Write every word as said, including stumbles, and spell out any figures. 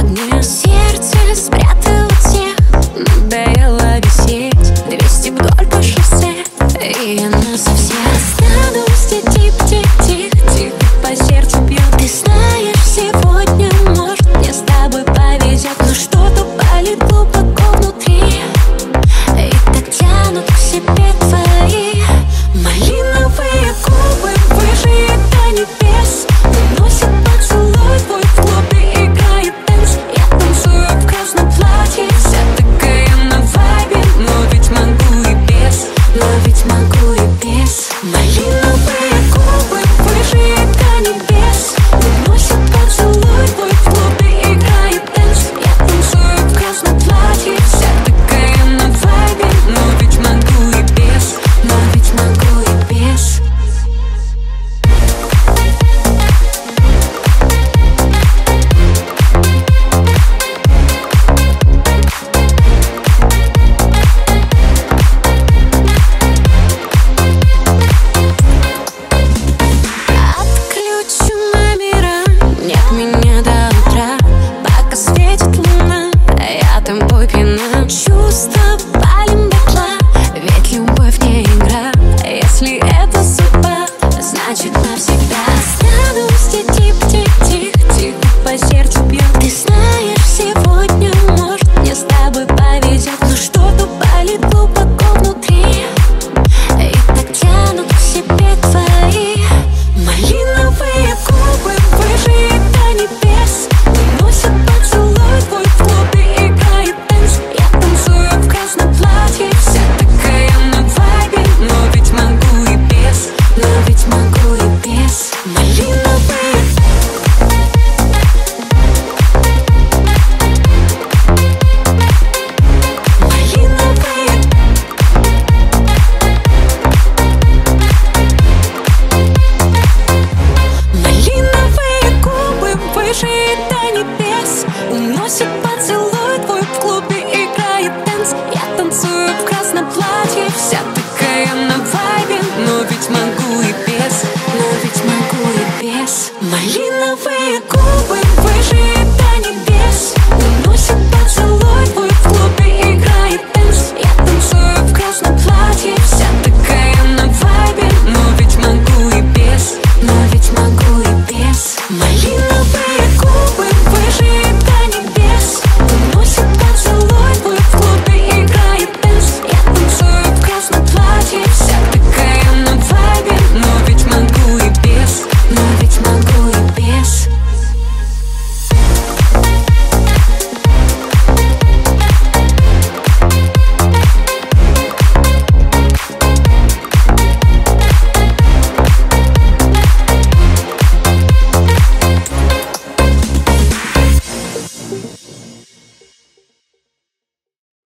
огне. Сердце спрятало тех, надоело висеть. Двести вдоль по шоссе, и я насовсем останусь. Тих-тих-тих, тихо по сердцу бьет. Ты знаешь, сегодня, может, мне с тобой повезет, но что-то болит глубоко внутри, и так тянут к себе твои малиновые губы. Выше до небес уносит поцелуй твой. В клубе играет дэнс, я танцую в красном платье, вся такая на вайбе. Но ведь могу и без, но ведь могу и без. Малиновые губы, выше до небес уносит поцелуй твой. В клубе играет дэнс, я танцую в красном платье, вся такая на вайбе. Но ведь могу и без, но ведь могу и без. Отключу номера, нет меня до утра, пока светит луна, я тобой пьяна. Чувства палим дотла, ведь любовь не игра. Если это судьба, значит навсегда останусь. Тих-тих-тих, тихо по сердцу бьет. Ты знаешь, сегодня, может, мне с тобой повезет, но что-то болит глубоко внутри, и так тянут к себе твои малиновые губы. Выше до небес уносит поцелуй твой. В клубе играет дэнс, я танцую в красном платье, вся такая на вайбе. Но ведь могу и без, но ведь могу и без. Малиновые Малиновые Малиновые губы, выше до небес уносит поцелуй твой. В клубе играет дэнс, я танцую в красном платье, вся такая на вайбе. Но ведь могу и без, но ведь могу и без. Малиновые